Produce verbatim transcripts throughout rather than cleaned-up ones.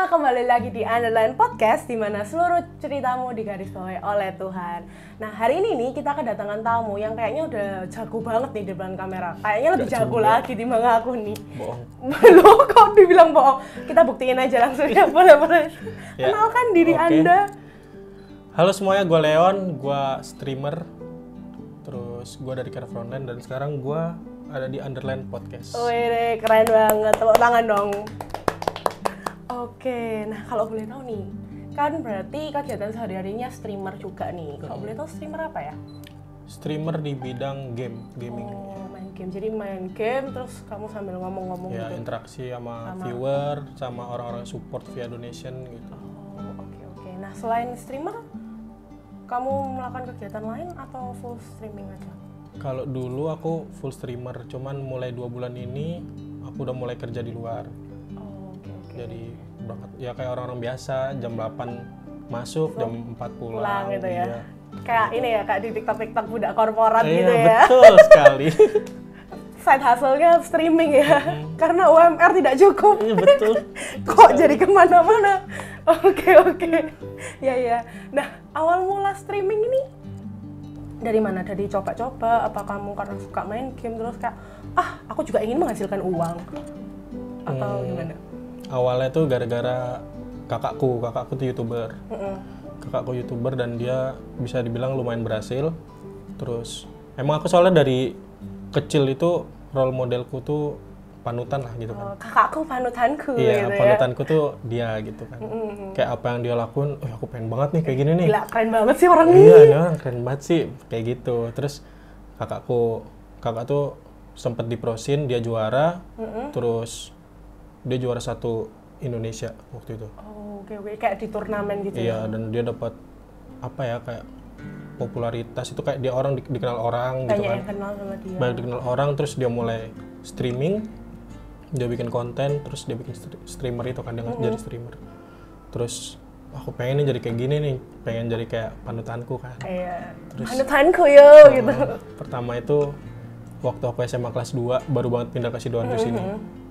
semua, kembali lagi di Underline Podcast di mana seluruh ceritamu digarisbawahi oleh Tuhan. Nah, hari ini nih kita kedatangan tamu yang kayaknya udah jago banget nih di depan kamera. Kayaknya lebih Gak jago juga. lagi dibanding aku nih. Bohong. Loh, kok dibilang bohong? Kita buktiin aja langsung ya, boleh-boleh. Ya, Kenalkan diri oke. Anda. Halo semuanya, gue Leon, gue streamer. Terus gue dari Care Frontline dan sekarang gue ada di Underline Podcast. Wih, keren banget. Tepuk tangan dong. Oke, nah kalau boleh tahu nih, kan berarti kegiatan sehari-harinya streamer juga nih. Kalau boleh tahu streamer apa ya? Streamer di bidang game, gaming. Oh, main game. Jadi main game terus kamu sambil ngomong-ngomong Ya, gitu. interaksi sama, Sama- viewer, sama orang-orang support via donation gitu. Oh, oke oke. Nah, selain streamer, kamu melakukan kegiatan lain atau full streaming aja? Kalau dulu aku full streamer, cuman mulai dua bulan ini aku udah mulai kerja di luar. Oh, oke oke. Jadi berangkat ya kayak orang-orang biasa, jam delapan masuk, jam empat pulang. Pulang gitu ya. Iya. Kayak ini ya, kayak di TikTok-TikTok budak korporat Iya, gitu ya. betul sekali. Side hustle-nya streaming ya. Karena U M R tidak cukup. Iya, betul. Kok jadi kemana-mana? Oke oke. Ya ya. Nah, awal mula streaming ini dari mana? Dari coba-coba? Apa kamu karena suka main game terus kayak ah aku juga ingin menghasilkan uang? Atau Hmm. gimana? Awalnya tuh gara-gara kakakku, kakakku tuh YouTuber. Mm-mm. Kakakku YouTuber dan dia bisa dibilang lumayan berhasil. Terus emang aku soalnya dari kecil itu role modelku tuh panutan lah gitu Oh, kan. kakakku panutanku Iya, gitu panutanku tuh dia gitu kan. Mm-mm. Kayak apa yang dia lakuin, oh aku pengen banget nih kayak gini nih. Gila keren banget sih orang Iya, ini. ini orang keren banget sih kayak gitu. Terus kakakku, kakak tuh sempet diprosin, dia juara. Mm-mm. Terus dia juara satu Indonesia waktu itu. Oh, oke oke kayak di turnamen gitu ya. Iya, dan dia dapat apa ya kayak popularitas itu kayak dia orang di- dikenal orang gitu Banyak kan. yang kenal sama dia. Banyak dikenal orang, terus dia mulai streaming, dia bikin konten, terus dia bikin stri- streamer itu kan dia Mm-hmm. jadi streamer. Terus aku pengen nih jadi kayak gini nih, pengen jadi kayak panutanku kan. Iya. Terus- Panutanku yo gitu. Uh, Pertama itu waktu aku S M A kelas dua baru banget pindah ke Sidoarjo sini.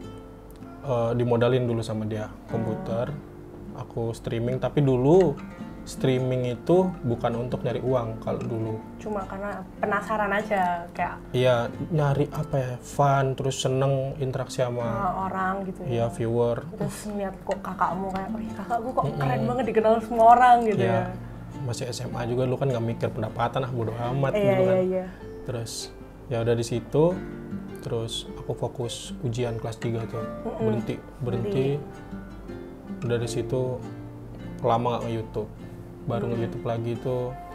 Uh, dimodalin dulu sama dia komputer, aku streaming. Tapi dulu streaming itu bukan untuk nyari uang kalau dulu. Cuma karena penasaran aja kayak Iya nyari apa ya fun, terus seneng interaksi sama uh, orang gitu ya. ya viewer. Terus ngeliat kok kakakmu kayak, oh iya kakakku kok keren banget dikenal semua orang gitu ya. Ya masih S M A juga lu kan nggak mikir pendapatan, ah bodo amat Iya gitu iya kan. iya. Terus ya udah di situ, terus aku fokus ujian kelas tiga tuh, berhenti berhenti. Udah di situ lama nggak nge-YouTube, baru nge-YouTube lagi itu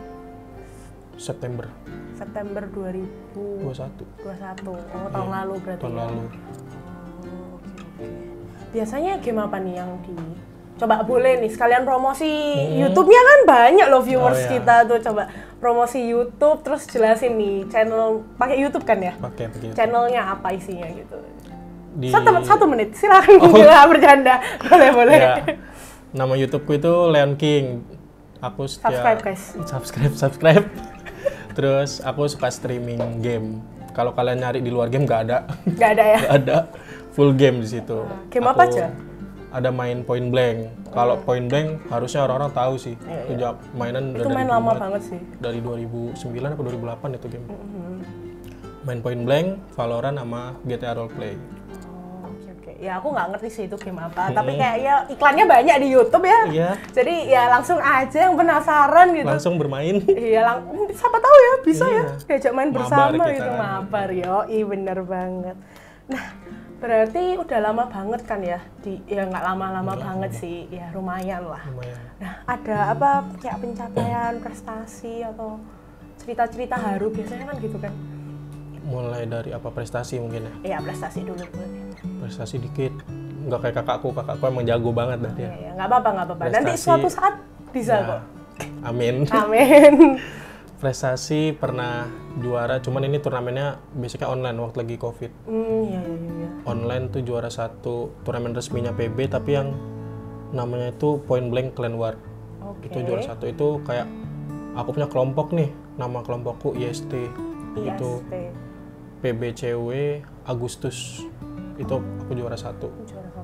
September September dua ribu dua puluh satu dua puluh satu. Oh, tahun Iya, lalu berarti. tahun ya? lalu. Oh, oke oke. Biasanya game apa nih yang di coba boleh nih sekalian promosi YouTube-nya kan banyak loh viewers Oh, iya. kita tuh, coba promosi YouTube terus jelasin nih channel pakai YouTube kan ya? Pakai begitu. Channelnya apa isinya gitu. Di Satu, satu menit, silakan. Gila, bercanda. Boleh, boleh. ya, nama YouTubeku itu Leon King. Aku setia- Subscribe, guys. Subscribe, subscribe. Terus aku suka streaming game. Kalau kalian nyari di luar game nggak ada, Nggak ada ya? nggak ada full game di situ. Game Aku apa aja? Ada main Point Blank. Kalau Point Blank harusnya orang-orang tahu sih. Iya, Itu ja- mainan Itu udah main dari lama dulu banget sih. dari dua ribu sembilan atau dua ribu delapan itu game. Main Point Blank, Valorant sama G T A Roleplay. Oh, oke oke. Ya aku nggak ngerti sih itu game apa, tapi kayaknya iklannya banyak di YouTube ya. Iya. Jadi ya langsung aja yang penasaran gitu. Langsung bermain. Iya, lang siapa tahu ya bisa Iya. ya diajak main Mabar bersama kita gitu, kan. mabar yo, iya bener banget. Nah, berarti udah lama banget kan ya di ya nggak lama-lama banget sih, ya lumayan lah. Lumayan. Nah, ada apa kayak pencapaian prestasi atau cerita-cerita haru biasanya kan gitu kan? Mulai dari apa prestasi mungkin ya. Iya, prestasi dulu boleh. Prestasi dikit. Nggak kayak kakakku, kakakku emang jago banget dah dia. Iya, ya, nggak apa-apa, nggak apa-apa. Nanti Prestasi- suatu saat bisa Ya, kok. Amin. Amin. Prestasi pernah juara, cuman ini turnamennya basicnya online waktu lagi COVID. Hmm, iya, iya, iya. Online tuh juara satu turnamen resminya P B, tapi yang namanya itu Point Blank Clan War. Oke. Itu juara satu itu kayak aku punya kelompok nih, nama kelompokku I S T. I S T. Itu P B C W Agustus. Itu aku juara satu. Juara satu.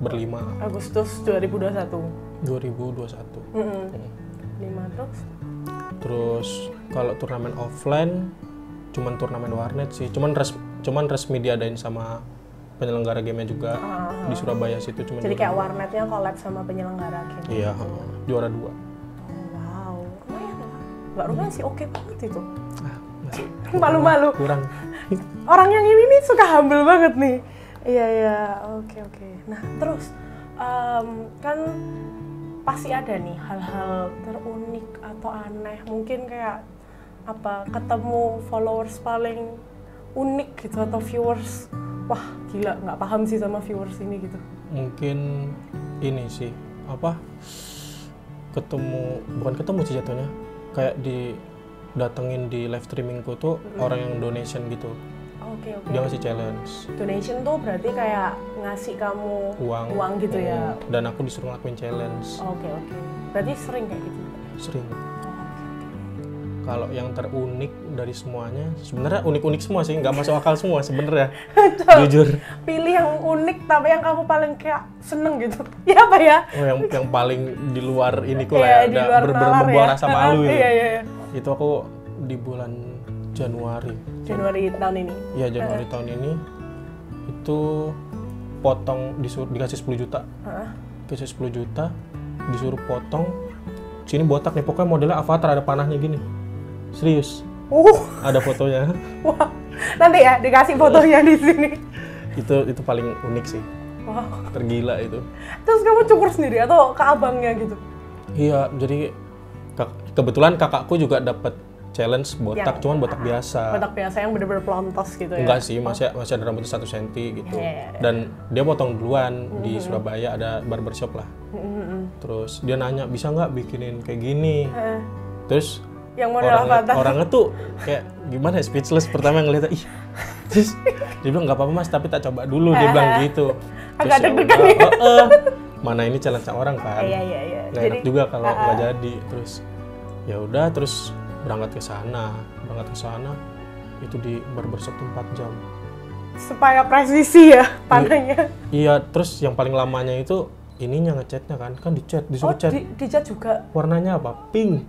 berlima. Agustus dua ribu dua puluh satu. dua ribu dua puluh satu. Mm-mm. Hmm. lima terus? Terus kalau turnamen offline cuman turnamen warnet sih. Cuman res, cuman resmi diadain sama penyelenggara game juga Ah, di Surabaya situ cuma. Jadi kayak warnetnya collab sama penyelenggara game. Iya, juara dua. Oh, wow, lumayan lah. Nggak lumayan sih, oke banget itu. Ah, masih Malu-malu. kurang. Orang yang ini nih suka humble banget nih. Iya iya, oke oke. Nah terus em, kan pasti ada nih hal-hal terunik atau aneh. Mungkin kayak apa ketemu followers paling unik gitu atau viewers. Wah gila, nggak paham sih sama viewers ini gitu. Mungkin ini sih apa ketemu bukan ketemu sih jatuhnya kayak di datengin di live streamingku tuh mm-hmm. orang yang donation gitu. Oke oke. Dia ngasih challenge. Donation tuh berarti kayak ngasih kamu Uang. uang gitu Hmm. ya. Dan aku disuruh ngelakuin challenge. Oke oke. Berarti sering kayak gitu. Sering. Oh, oke oke. Kalau yang terunik dari semuanya, sebenarnya unik-unik semua sih, nggak masuk akal semua sebenarnya. Jujur. Pilih yang unik tapi yang kamu paling kayak seneng gitu. Ya apa ya? Oh, yang yang paling di luar ini kok Iya, lah, di ya, luar ber- nalar membuang ya. rasa malu itu. Iya iya. iya. Itu aku di bulan Januari. Januari tahun ini. Iya, Januari tahun ini itu potong disuruh dikasih sepuluh juta. Heeh. Dikasih sepuluh juta, disuruh potong. Sini botak nih, pokoknya modelnya avatar ada panahnya gini. Serius. Uh, Ada fotonya. wah. Nanti ya dikasih fotonya di sini. itu itu paling unik sih. Wow. Tergila itu. Terus kamu cukur sendiri atau ke abangnya gitu? Iya, jadi kak- kebetulan kakakku juga dapat challenge botak, Yang- cuman botak biasa. Botak biasa yang bener-bener pelontos gitu ya? Enggak sih, masih masih ada rambutnya satu senti gitu. Iya, iya, iya. Dan dia potong duluan di Surabaya ada barbershop lah. Mm-mm. Terus dia nanya bisa nggak bikinin kayak gini. Eh, Terus yang model orang avatar. orangnya tuh kayak gimana ya, speechless pertama ngeliatnya ih. Terus dia bilang nggak apa-apa mas, tapi tak coba dulu, dia bilang gitu. Agak Terus ya deg-degan udah, ya. "Oh, eh, mana ini challenge orang kan. Iya iya iya. Nggak enak juga kalau nggak jadi. Terus ya udah, terus berangkat ke sana, berangkat ke sana itu di barbershop tuh empat jam. supaya presisi ya panahnya. Iya, terus yang paling lamanya itu ininya ngecatnya kan, kan dicat, disuruh Oh, cat. di, dicat juga. Warnanya apa? Pink.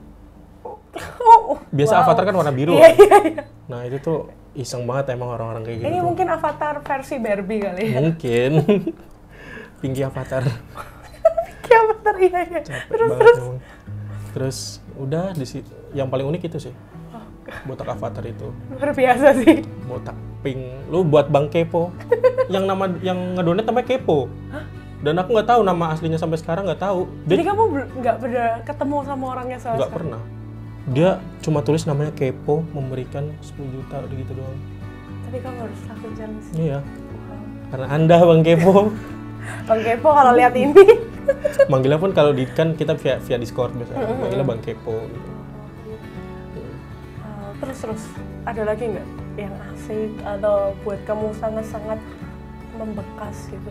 Oh, Biasa wow. avatar kan warna biru. Iya iya iya. Nah itu tuh iseng banget emang orang-orang kayak gitu. Ini tuh. mungkin avatar versi Barbie kali ya. Mungkin. Pinky avatar. Kayak avatar iya iya. Capek Terus banget terus. emang. Terus udah di si- yang paling unik itu sih. Botak avatar itu. Luar biasa sih. Botak pink. Lu buat Bang Kepo. yang nama yang ngedonate namanya Kepo. Dan aku nggak tahu nama aslinya sampai sekarang, nggak tahu. Dia Jadi kamu bel- nggak pernah ketemu sama orangnya sama nggak sekali? pernah. Dia cuma tulis namanya Kepo memberikan sepuluh juta udah gitu doang. Tapi kamu harus lakuin challenge. Iya. Karena Anda Bang Kepo. Bang Kepo kalau lihat ini. Manggilnya pun kalau di kan kita via via Discord biasanya. Manggilnya Bang Kepo gitu. Uh, terus terus ada lagi nggak yang asik atau buat kamu sangat-sangat membekas gitu?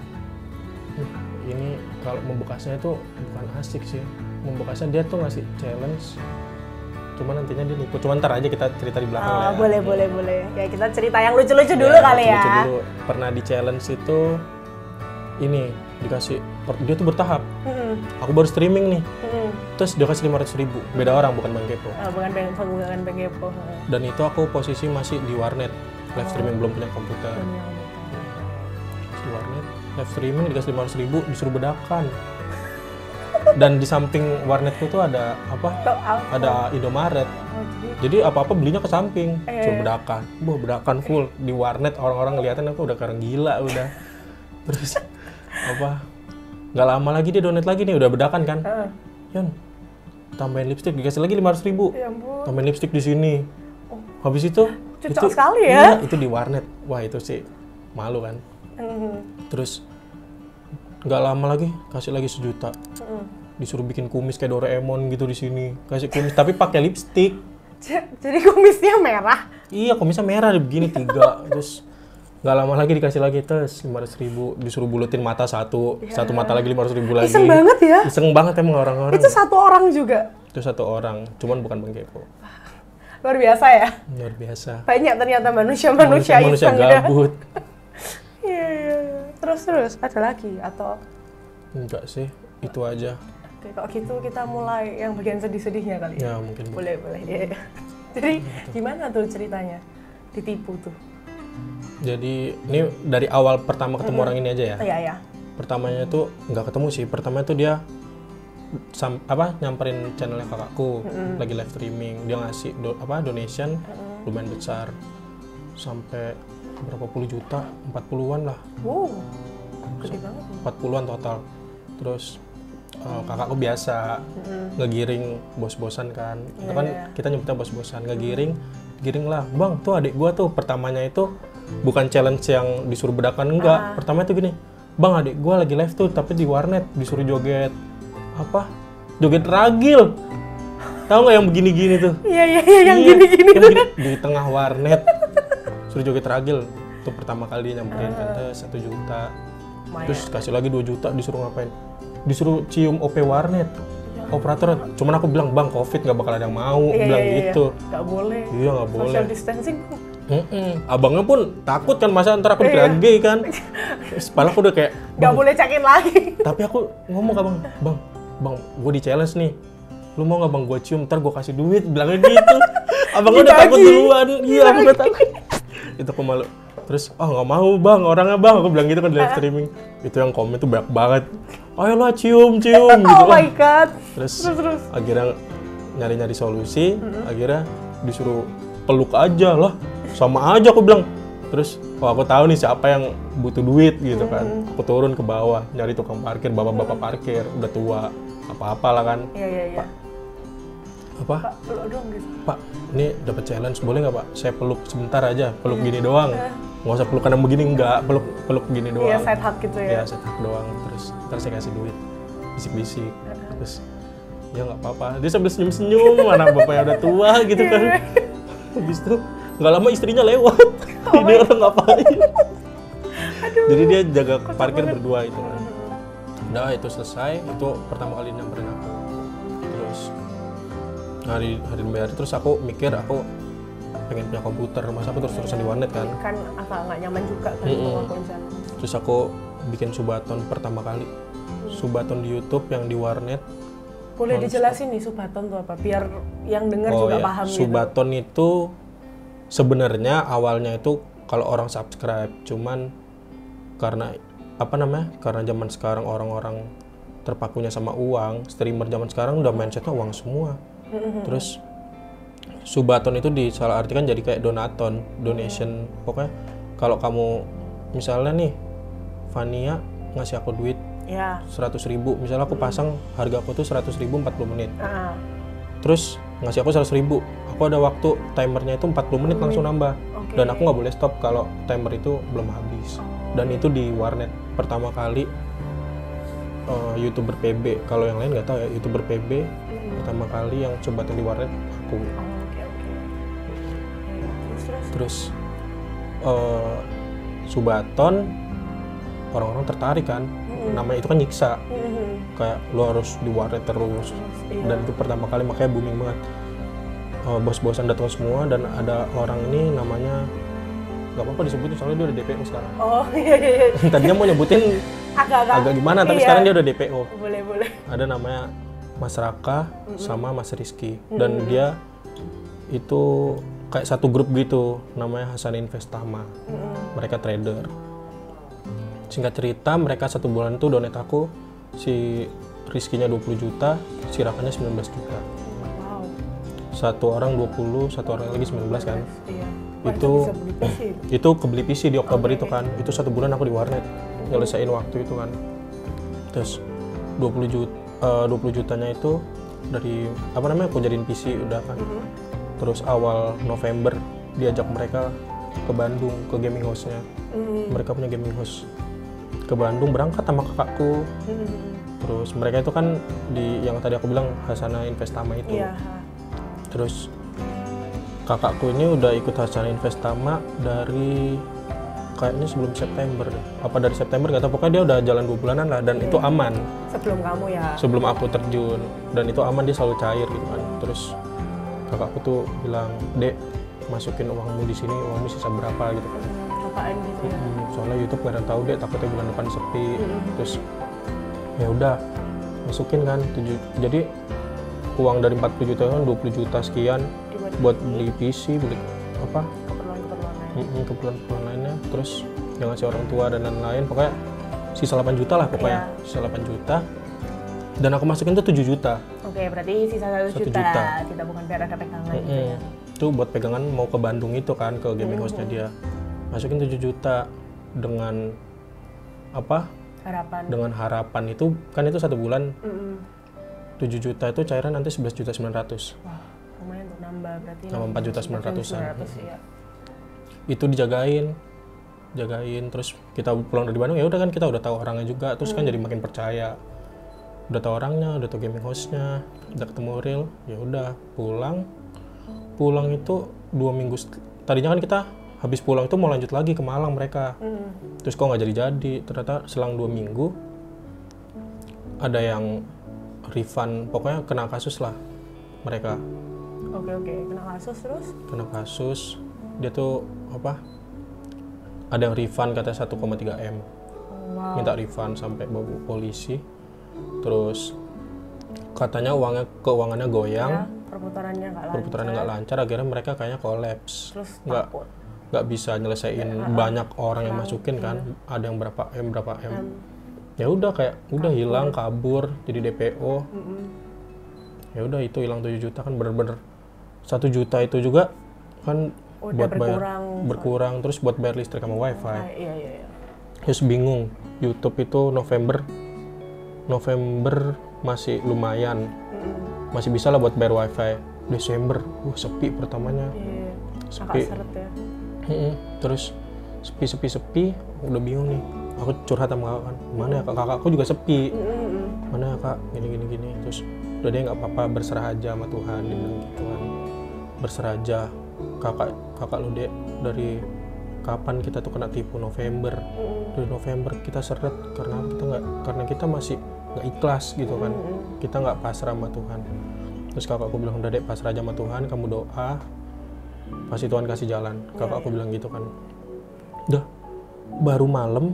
Ini kalau membekasnya itu bukan asik sih. Membekasnya dia tuh ngasih challenge. Cuma nantinya dia nipu. Cuma ntar aja kita cerita di belakang Oh, lah ya. boleh boleh boleh. Ya kita cerita yang lucu-lucu dulu Ya, kali ya. lucu dulu. Pernah di challenge itu ini dikasih per- dia tuh bertahap. Mm-mm. Aku baru streaming nih. Mm-mm. Terus dia kasih lima ratus ribu. Beda orang bukan Bang Kepo. Oh, bukan bang bukan Bang Kepo. Dan itu aku posisi masih di warnet. Live streaming belum punya komputer. Di warnet, live streaming dikasih lima ratus ribu disuruh bedakan. Dan di samping warnetku tuh ada apa? Tuh, apa? Ada Indomaret. Oh, jadi Jadi apa-apa belinya ke samping. Eh. Suruh bedakan. Wah, bedakan full di warnet, orang-orang ngeliatin aku udah karang gila udah. Terus apa? Nggak lama lagi dia donate lagi nih, udah bedakan kan? Heeh. Yon, tambahin lipstick dikasih lagi lima ratus ribu. Ya ampun. Tambahin lipstick di sini. Habis itu Cocok sekali ya. Iya, itu di warnet. Wah, itu sih malu kan. Mm-mm. Terus nggak lama lagi kasih lagi sejuta. Mm-mm. Disuruh bikin kumis kayak Doraemon gitu di sini. Kasih kumis tapi pakai lipstick. J- Jadi kumisnya merah. Iya, kumisnya merah begini tiga. Terus nggak lama lagi dikasih lagi tes lima ratus ribu. Disuruh bulutin mata satu, satu mata lagi lima ratus ribu lagi. Iseng banget ya. Iseng banget emang orang-orang. Itu satu orang juga. Itu satu orang, cuman bukan Bang Kepo. Luar biasa ya. Luar biasa. Banyak ternyata manusia-manusia Manusia iseng ya. gabut. Iya, iya, iya. terus terus ada lagi atau? Enggak sih, itu aja. Oke, kalau gitu kita mulai yang bagian sedih-sedihnya kali ya? Ya mungkin. Boleh, boleh. Ya. Jadi gimana tuh ceritanya? Ditipu tuh? Jadi ini dari awal pertama ketemu Mm-hmm. orang ini aja ya? Iya, iya. Pertamanya tuh nggak ketemu sih, pertama tuh dia sam, apa nyamperin channelnya kakakku, Mm-hmm. lagi live streaming, dia ngasih do, apa donation Mm-hmm. lumayan besar, sampai berapa puluh juta, empat puluhan lah, Wow, gede banget. empat puluhan total. Terus uh, kakakku biasa Mm-hmm. ngegiring bos-bosan kan, itu Iya, kan iya. kita nyebutnya bos-bosan, ngegiring, giring lah, bang tuh adik gua tuh pertamanya itu bukan challenge yang disuruh bedakan enggak, Ah. pertama itu gini, bang adik gua lagi live tuh tapi di warnet disuruh joget apa, joget ragil, tahu nggak yang begini-gini tuh? Iya, iya, iya, yang Iya, gini-gini yang tuh. begini, di tengah warnet suruh joget ragil, itu pertama kali dia nyamperin kan Ah. satu juta, Lumayan. terus kasih lagi dua juta, disuruh ngapain? Disuruh cium O P warnet, operator. Cuman aku bilang bang covid nggak bakal ada yang mau, Iya, bilang iya, iya. gitu. Nggak boleh. Iya nggak boleh. Social distancing. Mm-mm. Abangnya pun takut kan, masa ntar aku Iya. dikira gay kan. Sepalah aku udah kayak, Nggak "Bang," boleh cekin lagi. tapi aku ngomong ke abang, bang, bang, gue di challenge nih. Lu mau nggak bang gue cium, ntar gue kasih duit, bilangnya gitu. Abangnya udah Dibagi. takut duluan, iya aku udah takut. Itu aku malu. Terus, oh nggak mau bang, orangnya bang, aku bilang gitu kan di live streaming. Itu yang komen tuh banyak banget. Ayolah cium, cium gitu Oh kan. my god. Terus, Terus, terus. akhirnya nyari-nyari solusi, akhirnya disuruh peluk aja lah, sama aja aku bilang. Terus, oh aku tahu nih siapa yang butuh duit gitu kan. Aku turun ke bawah, nyari tukang parkir, bapak-bapak parkir, udah tua, apa-apa lah kan. Iya, iya, iya. Apa? Pak, peluk dong gitu. Pak, ini dapat challenge, boleh nggak Pak? Saya peluk sebentar aja, peluk gini doang. Nggak usah pelukan yang begini, enggak, peluk peluk gini doang. Iya, side hug gitu ya. Ya, set hug doang. Terus ntar saya kasih duit, bisik-bisik. Terus, ya nggak apa-apa. Dia sambil senyum-senyum, anak bapaknya udah tua gitu kan. Habis itu nggak lama istrinya lewat. Ini orang ngapain? Jadi dia jaga parkir berdua itu kan. Udah itu selesai, itu pertama kali nyamperin aku. Terus hari hari demi hari terus aku mikir aku pengen punya komputer, masa aku terus-terusan di warnet kan. Kan agak nggak nyaman juga kan Mm-mm. kalau ngelakuin sana. Terus aku bikin subaton pertama kali. Subaton di YouTube yang di warnet. Boleh dijelasin nih subaton tuh apa? Biar yang dengar juga iya. paham gitu. Subaton itu sebenarnya awalnya itu kalau orang subscribe, cuman karena apa namanya? Karena zaman sekarang orang-orang terpakunya sama uang, streamer zaman sekarang udah mindsetnya uang semua. Terus subaton itu disalah artikan jadi kayak donaton, donation. Pokoknya kalau kamu misalnya nih Fania ngasih aku duit Ya. seratus ribu, misalnya aku pasang harga aku tuh seratus ribu empat puluh menit. Ah, Terus ngasih aku seratus ribu, aku ada waktu timernya itu empat puluh menit langsung nambah. Oke. Dan aku nggak boleh stop kalau timer itu belum habis. Dan itu di warnet pertama kali uh, YouTuber P B. Kalau yang lain nggak tahu ya, YouTuber P B pertama kali yang coba di warnet aku. oh, oke oke. Ya, Terus terus. Terus uh, subaton orang-orang tertarik kan, namanya itu kan nyiksa, Mhm. kayak lu harus di warnet terus. Iya. Dan itu pertama kali makanya booming banget. Uh, bos-bosan datang semua dan ada orang ini namanya nggak apa-apa disebutin soalnya dia udah D P O sekarang. Oh iya iya. iya. Tadinya mau nyebutin Agak-agak. agak gimana tapi Iya. sekarang dia udah D P O. Boleh boleh. Ada namanya Mas Raka sama Mas Rizky dan dia itu kayak satu grup gitu namanya Hasan Investama. Mereka trader. Singkat cerita mereka satu bulan itu donate aku, si Rizky-nya dua puluh juta, si Rakanya sembilan belas juta. Wow. Satu orang dua puluh, satu orang lagi sembilan belas kan. Iya. Wah, Itu- bisa beli P C itu. Itu kebeli P C di Oktober Oke. itu kan. Itu satu bulan aku di warnet nyelesain waktu itu kan. Terus dua puluh juta eh, dua puluh jutanya itu dari apa namanya aku jadiin P C udah kan. Terus awal November diajak mereka ke Bandung ke gaming house-nya. Mhm. Mereka punya gaming house. Ke Bandung berangkat sama kakakku. Mhm. Terus mereka itu kan di yang tadi aku bilang Hasana Investama itu. Iya. Terus kakakku ini udah ikut Hasana Investama dari kayaknya sebelum September deh. Apa dari September nggak tahu, pokoknya dia udah jalan dua bulanan lah dan itu aman Sebelum kamu ya. sebelum aku terjun dan itu aman, dia selalu cair gitu kan. Terus kakakku tuh bilang, "Dek, masukin uangmu di sini, uangmu sisa berapa?" gitu kan. Hmm, kecelakaan gitu ya. Hmm, soalnya YouTube nggak ada yang tahu deh, takutnya bulan depan sepi. Hmm. Terus ya udah masukin kan tujuh, jadi uang dari empat puluh juta kan dua puluh juta sekian Dibuat buat beli P C, beli apa keperluan-keperluan lain. mm-mm, keperluan-keperluan lainnya, terus yang ngasih orang tua dan lain-lain, pokoknya sisa delapan juta lah pokoknya. Iya. Sisa delapan juta dan aku masukin tuh tujuh juta. Oke, berarti sisa satu Satu juta. juta. Kita bukan biar ada pegangan gitu Mm-mm. ya. Itu buat pegangan mau ke Bandung itu kan, ke gaming house-nya dia. Masukin tujuh juta dengan apa? Harapan. Dengan harapan itu kan itu satu bulan. Mm-mm. tujuh juta itu cairan nanti sebelas juta sembilan ratus. Wah, lumayan tuh nambah berarti. Sama empat juta sembilan ratusan. Iya. Itu dijagain. Jagain terus kita pulang dari Bandung ya udah kan kita udah tahu orangnya juga, terus kan jadi makin percaya. Udah tahu orangnya, udah tahu gaming house-nya, udah ketemu real, ya udah pulang. Pulang itu dua minggu set- tadinya kan kita habis pulang itu mau lanjut lagi ke Malang mereka. Mm. Terus kok nggak jadi-jadi, ternyata selang dua minggu ada yang refund, pokoknya kena kasus lah mereka. Oke oke, kena kasus terus? Kena kasus, dia tuh apa, ada yang refund katanya satu koma tiga M, Oh, wow. minta refund sampai bawa polisi. Terus katanya uangnya keuangannya goyang, Ya, perputarannya nggak lancar. perputarannya nggak lancar, akhirnya mereka kayaknya kolaps, Terus nggak takut. nggak bisa nyelesain banyak orang yang masukin kan, ada yang berapa M berapa M. Em, Ya udah kayak udah hilang, kabur jadi D P O. mm-mm. Ya udah itu hilang tujuh juta kan, bener-bener satu juta itu juga kan Udah buat bayar berkurang. berkurang, terus buat bayar listrik sama wifi. Ah, iya iya iya. Terus bingung, YouTube itu November November masih lumayan, Mm-mm. masih bisa lah buat bayar wifi. Desember, wah sepi pertamanya. Iya. Sepi. Kakak seret ya. Mm-mm. Terus sepi sepi sepi, udah bingung nih. Aku curhat sama kakak kan, mana ya kak, kakakku juga sepi. Mm-mm. Mana ya kak, gini gini gini. Terus udah dia nggak apa-apa, berserah aja sama Tuhan, dia bilang gitu kan. Berserah aja, kakak kakak lu dek, dari kapan kita tuh kena tipu? November. Mm-mm. Dari November kita seret karena kita nggak, karena kita masih nggak ikhlas gitu kan. Mm-mm. Kita nggak pasrah sama Tuhan. Terus kakakku bilang udah dek, pasrah aja sama Tuhan, kamu doa, pasti Tuhan kasih jalan. Kakakku bilang gitu kan. Udah, baru malam,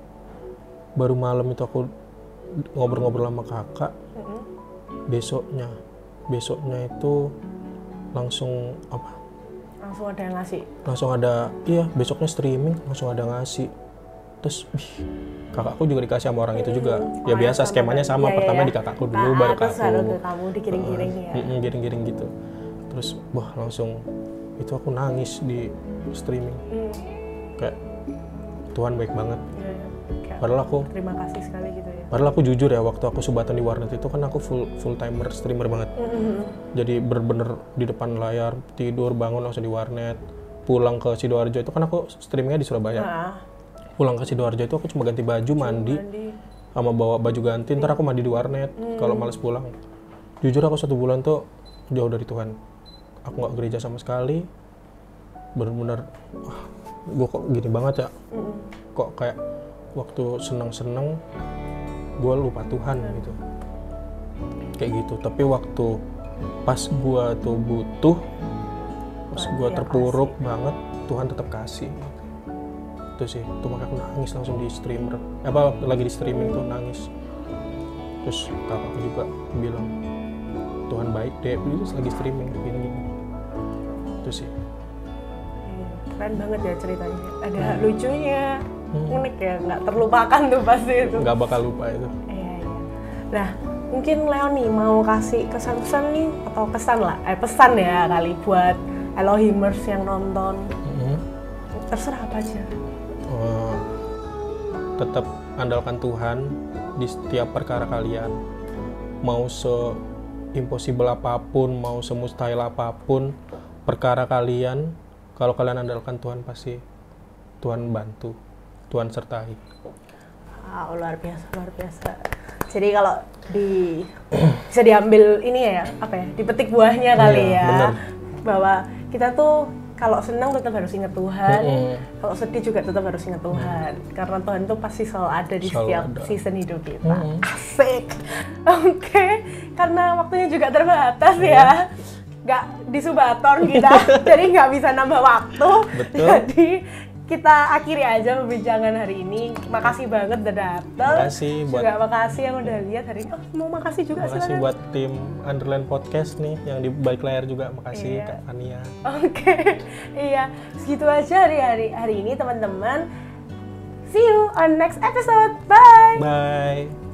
baru malam itu aku ngobrol-ngobrol sama kakak. Mm-mm. Besoknya, besoknya itu langsung apa? Langsung ada yang ngasih. Langsung ada, iya besoknya streaming, langsung ada ngasih. Terus, wih, kakakku juga dikasih sama orang itu juga. Ya Oh, biasa sama skemanya kan? sama, Iya, pertama iya. di kakakku dulu, Nah, baru ke terus aku. baru ke kamu digiring-giring ya. Mm-mm, giring-giring gitu. Terus, wah langsung itu aku nangis di streaming. Mm. Kayak Tuhan baik banget. Iya, iya. Kayak Padahal aku, terima kasih sekali gitu ya. padahal aku jujur ya, waktu aku subatan di warnet itu kan aku full full timer streamer banget. Mm-mm. Jadi bener-bener di depan layar, tidur, bangun langsung di warnet. Pulang ke Sidoarjo itu kan aku streamingnya di Surabaya. Nah, Pulang ke Sidoarjo itu aku cuma ganti baju, mandi, mandi. sama bawa baju ganti, ntar aku mandi di warnet kalau males pulang. Jujur aku satu bulan tuh jauh dari Tuhan. Aku nggak gereja sama sekali. Bener-bener, wah, gue kok gini banget ya. Mm-mm. Kok kayak waktu seneng-seneng gue lupa Tuhan gitu. Kayak gitu. Tapi waktu pas gue tuh butuh, pas gue Dia terpuruk banget, Tuhan tetap kasih. Itu sih, itu makanya aku nangis langsung di streamer. Eh, apa lagi di streaming tuh nangis. Terus kakakku juga bilang, Tuhan baik deh, terus lagi streaming gini. Itu sih. Iya, keren banget ya ceritanya. Ada lucunya, Hmm. unik ya, nggak terlupakan tuh pasti itu. Nggak bakal lupa itu. Iya, iya. Nah, mungkin Leoni mau kasih kesan-kesan nih, atau kesan lah, eh pesan ya kali buat Elohimers yang nonton. Mhm. Terserah apa aja. Oh, tetap andalkan Tuhan di setiap perkara kalian. Mau se-impossible apapun, mau semustahil apapun perkara kalian, kalau kalian andalkan Tuhan pasti Tuhan bantu, Tuhan sertai. Wow, luar biasa, luar biasa. Jadi kalau di bisa diambil ini ya, apa ya, dipetik buahnya kali Iya, ya, bener. bahwa kita tuh kalau senang tetap harus ingat Tuhan, Mm-mm. kalau sedih juga tetap harus ingat Tuhan, karena Tuhan tuh pasti selalu ada di Selalu setiap ada. season hidup kita. Mm-mm. Asik. Oke, karena waktunya juga terbatas ya, nggak di subaton kita, jadi nggak bisa nambah waktu. Betul. Jadi kita akhiri aja perbincangan hari ini. Makasih banget udah datang. Makasih buat juga makasih yang udah lihat hari ini. Oh, mau makasih juga makasih silakan. buat tim Underland Podcast nih yang di balik layar juga. Makasih Iya. Kak Fania. Oke, iya segitu aja hari hari hari ini teman-teman. See you on next episode. Bye. Bye.